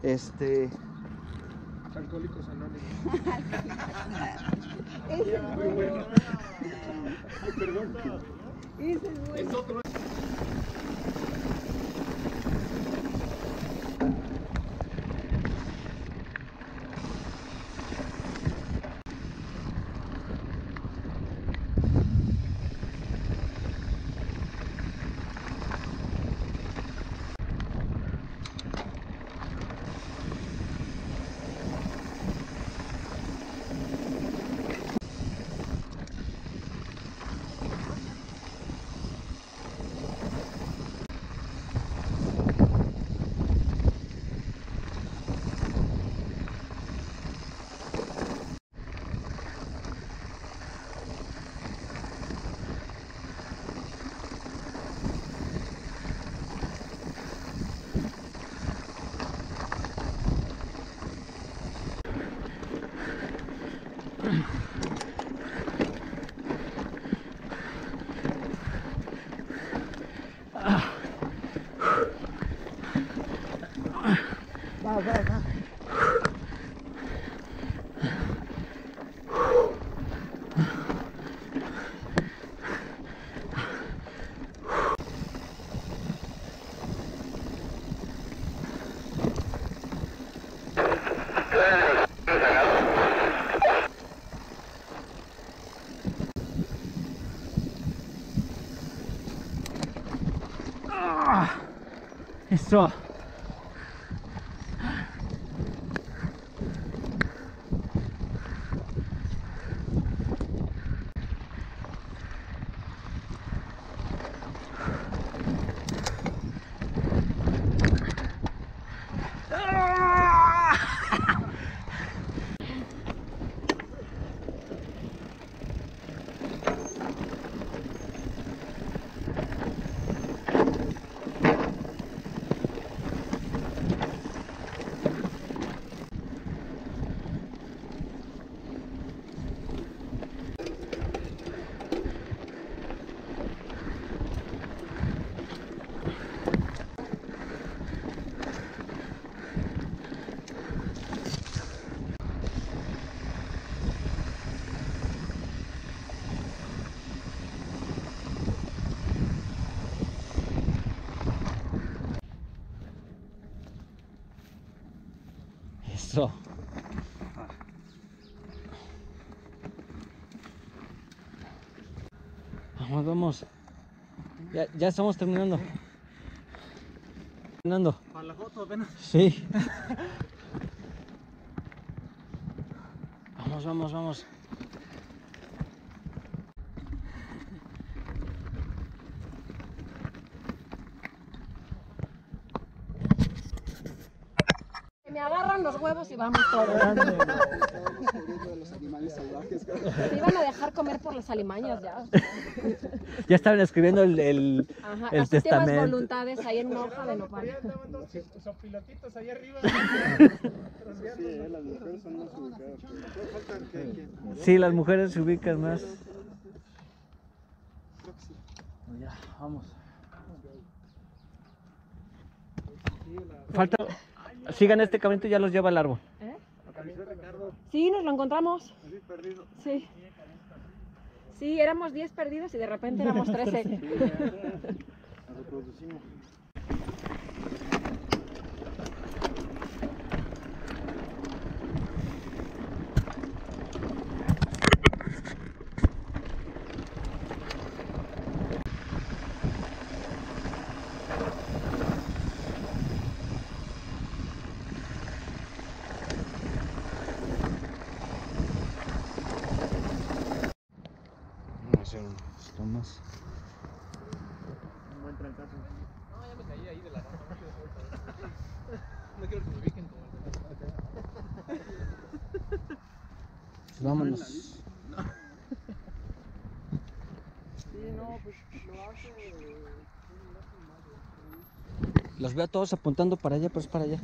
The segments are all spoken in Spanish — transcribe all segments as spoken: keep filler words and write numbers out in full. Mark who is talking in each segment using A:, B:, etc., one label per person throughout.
A: Este...
B: Alcohólicos Anónimos.
C: Ese es
B: Muy bueno. Ay, perdón.
C: Ese es bueno.
B: Es otro.
A: Va, va, va. Ah, eso. Eso. Vamos, vamos. Ya, ya estamos terminando. Terminando.
B: Para la foto apenas.
A: Sí. Vamos, vamos, vamos.
C: Me agarran los huevos y vamos todos. Se iban a dejar comer por las alimañas ya.
A: Ya estaban escribiendo el, el,
C: Ajá,
A: el
C: las últimas
A: testamento.
C: voluntades ahí en una hoja de nopal.
B: Son pilotitos ahí arriba.
D: Sí, las mujeres son más ubicadas. Pero falta que
A: Sí, las mujeres se ubican más. Ya, vamos. Falta. Sigan este caminito y ya los lleva al árbol.
C: ¿Eh? Sí, nos lo encontramos. Sí. Sí, éramos diez perdidos y de repente éramos trece.
D: Nos reproducimos. Vamos a hacer unas tomas.
B: Un buen trancazo. No, ya me caí ahí de la rama. No quiero que me ubiquen como
A: Pues vámonos.
D: Sí, no, pues lo hace.
A: Los veo a todos apuntando para allá, pues para allá.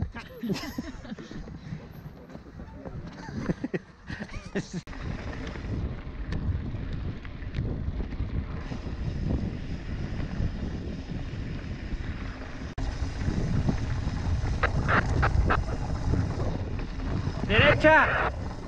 A: ¡Derecha!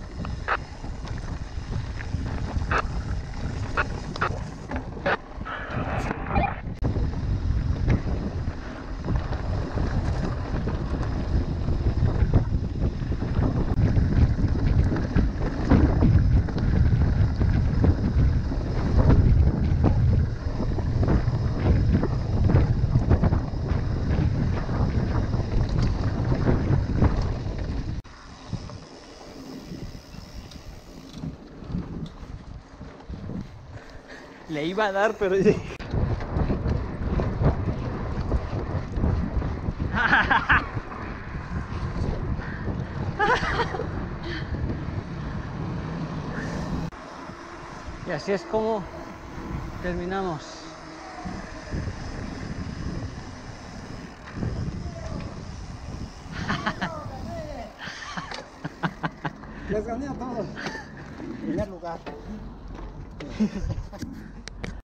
A: Le iba a dar, pero... Y así es como terminamos.
D: Les gané a todos. Primer lugar.